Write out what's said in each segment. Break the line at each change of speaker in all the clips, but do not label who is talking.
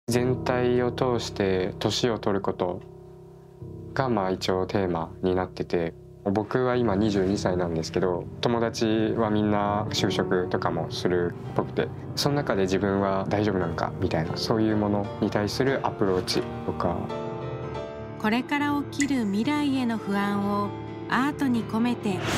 全体を通して年を取ることが一応テーマになってて、僕は今22歳なんですけど、友達はみんな就職とかもするっぽくて、その中で自分は大丈夫なのかみたいな、そういうものに対するアプローチとか。
これから起きる未来への不安をアートに込めて。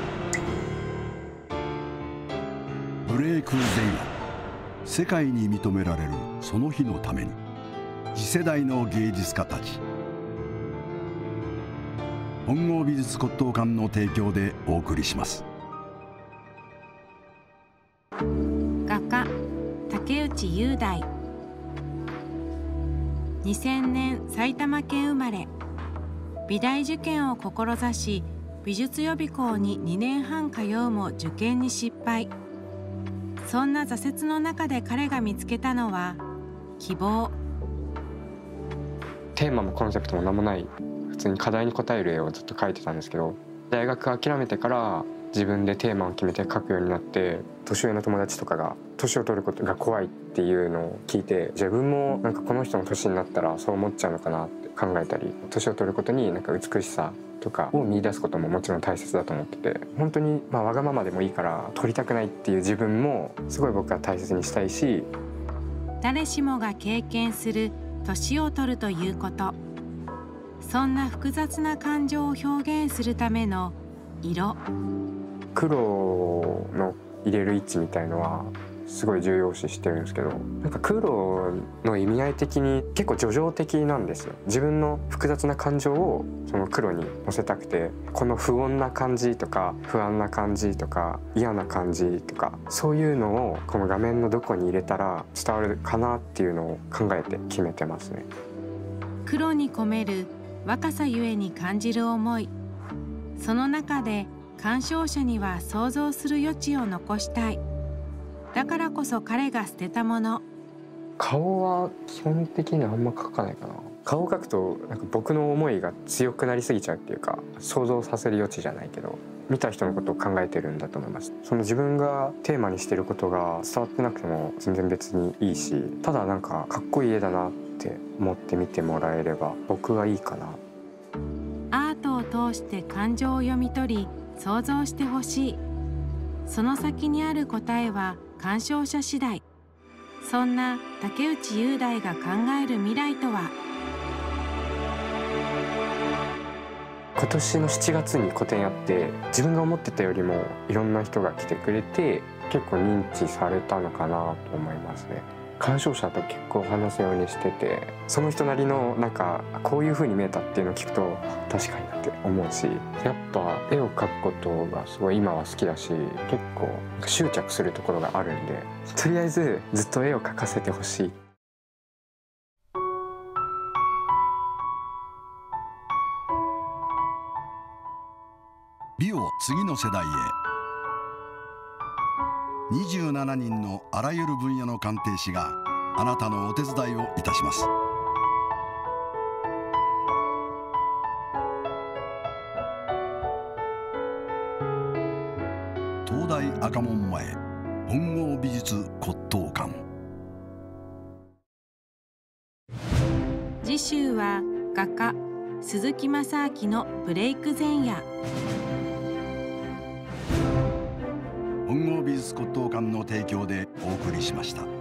ブレイク前夜、世界に認められるその日のために、次世代の芸術家たち。本郷美術骨董館の提供でお送りします。
画家竹内雄大、2000年埼玉県生まれ。美大受験を志し、美術予備校に2年半通うも受験に失敗。そんな挫折の中で彼が見つけたのは希望。
テーマもコンセプトも何もない、普通に課題に答える絵をずっと描いてたんですけど、大学諦めてから自分でテーマを決めて描くようになって、年上の友達とかが年を取ることが怖いっていうのを聞いて、自分もなんかこの人の年になったらそう思っちゃうのかなって考えたり、年を取ることになんか美しさとかを見出すことももちろん大切だと思ってて、本当にわがままでもいいから取りたくないっていう自分もすごい僕は大切にしたいし。
誰しもが経験する年を取るということ、そんな複雑な感情を表現するための色。
黒の入れる位置みたいのはすごい重要視してるんですけど、なんか黒の意味合い的に結構叙情的なんですよ。自分の複雑な感情をその黒に乗せたくて、この不穏な感じとか不安な感じとか嫌な感じとか、そういうのをこの画面のどこに入れたら伝わるかなっていうのを考えて決めてますね。
黒に込める若さゆえに感じる思い、その中で鑑賞者には想像する余地を残したい。だからこそ彼が捨てたもの。
顔は基本的にあんま描かないかな。顔を描くとなんか僕の思いが強くなりすぎちゃうっていうか、想像させる余地じゃないけど、見た人のことを考えてるんだと思います。その自分がテーマにしてることが伝わってなくても全然別にいいし、ただなんかかっこいい絵だなって思って見てもらえれば僕はいいかな。
アートを通して感情を読み取り想像してほしい。その先にある答えは鑑賞者次第。そんな竹内雄大が考える未来とは。
今年の7月に個展やって、自分が思ってたよりもいろんな人が来てくれて、結構認知されたのかなと思いますね。鑑賞者と結構話すようにしてて、その人なりのなんかこういう風に見えたっていうのを聞くと確かになって思うし、やっぱ絵を描くことがすごい今は好きだし、結構執着するところがあるんで、とりあえずずっと絵を描かせてほしい。
美を次の世代へ。27人のあらゆる分野の鑑定士があなたのお手伝いをいたします。東大赤門前本郷美術骨董館。
次週は画家鈴木正明のブレイク前夜。
本郷美術骨董館の提供でお送りしました。